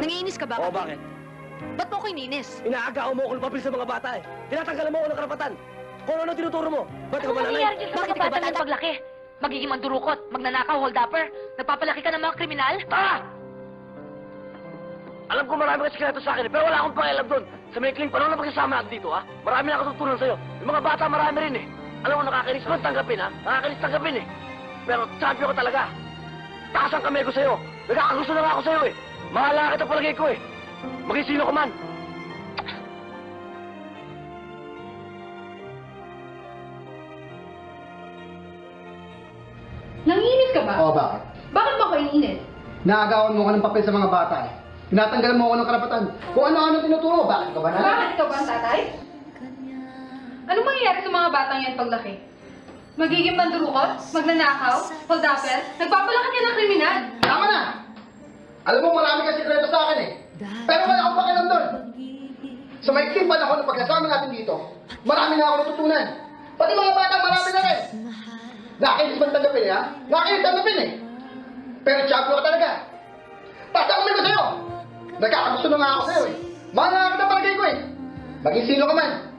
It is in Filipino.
Nangiinis ka ba? Oo, bakit? Ba't mo ko iniinis? Inaagaw mo ako ng papel sa mga bata eh. Tinatanggalan mo ako ng karapatan. Kung ano tinuturo mo. Ba't ka ba nanay? nangyayari dyan sa Bakit mga ikaw bata ba ng paglaki? Magiging mandurukot, magnanakaw, hold-upper, nagpapalaki ka ng mga kriminal? Ah! Alam ko marami ka sikreto sa akin, pero wala akong pakialam doon. Sa maikling panahon na pagsasama natin dito, ha? Marami na katutunan sa'yo. Yung mga bata, marami rin eh. Alam mo, nakakainis ko tanggapin, ha? Nakakainis tanggapin eh. Pero champion ko talaga. Taas ang kamay ko sa'yo. Nagkakagusto na nga ako sa'yo eh. Mahala kita palagay ko eh. Maging sino ka man. Nangiinis ka ba? Oo, bakit? Bakit ba ako iniinis? Naagawan mo ka ng papel sa mga bata eh. Tinatanggalan mo ako ng karapatan. Kung ano-ano tinuturo, bakit ka ba nanay? Bakit ikaw ba ang tatay? Anong mangyayari sa mga batang yan paglaki? Magiging pandurukot? Magnanakaw? Hold-upper? Nagpapalaki ka ng kriminal? Tama na! Alam mo, marami ka sikreto sa akin eh. Pero wala akong pakialam doon. Sa maikling panahon na pagkasama natin dito, marami na ako natutunan. Pati mga bata, marami na rin. Nakainis man tanggapin eh, ha? Nakainis tanggapin eh. Pero champion ka talaga. Basta kami ko sa'yo. Nagkakagusto na nga ako sa'yo eh. Mahal na kita palagay ko eh. Maging sino ka man.